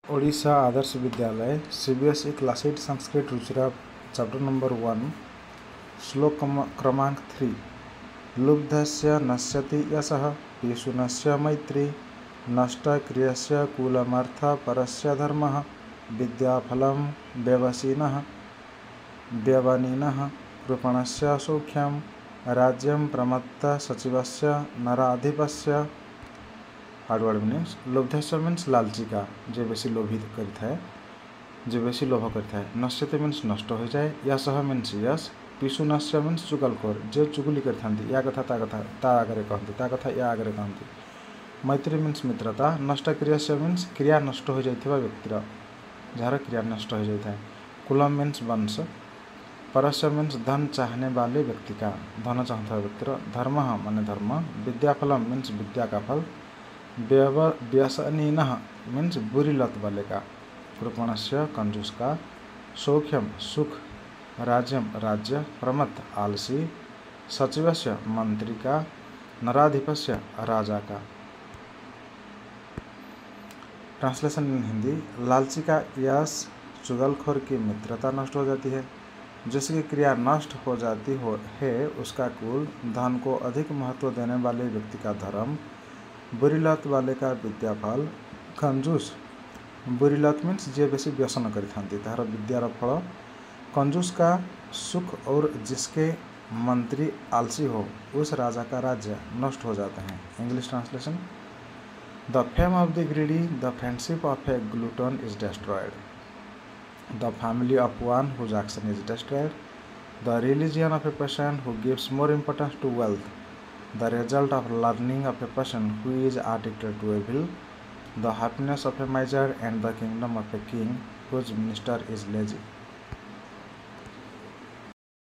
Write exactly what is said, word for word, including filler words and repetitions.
Odisha Adarsha Vidyalaya CBSE class eight Sanskrit Ruchira chapter number one श्लोक क्रमांक three लुब्धस्य नश्यति यशः पीशुनस्य मैत्री नष्ट क्रियस्य कुलमर्थ परस्य धर्मः विद्याफलं व्यवसिनः व्यवनिनः कृपणस्य सौख्यम राज्यम प्रमत्त सचिवस्य नराधिपस्य। हार्डवर्ड मीनिंग्स लोभ्धस्य मीन्स लालची का जे बेसी लोभित करिथाए जे बेसी लोभ करिथाए। नश्यते मीन्स नष्ट हो जाए। यशः मीन्स यश। पिशुनस्य मीन्स चुगलखोर जे चुगली करिथांती या कथा ता कथा ता आगरे कहती ता कथा या आगरे कहती। मैत्री मीन्स मित्रता। नष्ट क्रियस्य मीन्स क्रिया नष्ट हो जाइथिबा व्यक्तिर जार क्रिया नष्ट हो जाइथाए। कुलम मीन्स वंश। परस्य मीन्स धन चाहने वाले व्यक्ति का धन चाहता व्यक्तिर। धर्म माने धर्म। विद्याफलम मीन्स विद्या का फल। व्यसनीनः मीन्स बुरी लत वाले का। कृपणस्य कंजूस का। सौख्यम सुख। राज्यम राज्य। प्रमत्त आलसी। सचिवस्य मंत्री का। नराधिपस्य राजा का। Translation in Hindi. लालची का यश चुगलखोर की मित्रता नष्ट हो जाती है। जिसकी क्रिया नष्ट हो जाती हो है उसका कुल। धन को अधिक महत्व देने वाले व्यक्ति का धर्म। बुरी लत वाले का विद्याफल। कंजूस बुरी लत मीन्स जे बेसी व्यसन करिथांती तार विद्यार फल। कंजूस का सुख और जिसके मंत्री आलसी हो उस राजा का राज्य नष्ट हो जाते हैं। English translation. The fame of the greedy the friendship of a glutton is destroyed the family of one whose action is destroyed the religion of a person who gives more importance to wealth the result of learning of a person who is addicted to evil, the happiness of a miser and the kingdom of a king whose minister is lazy.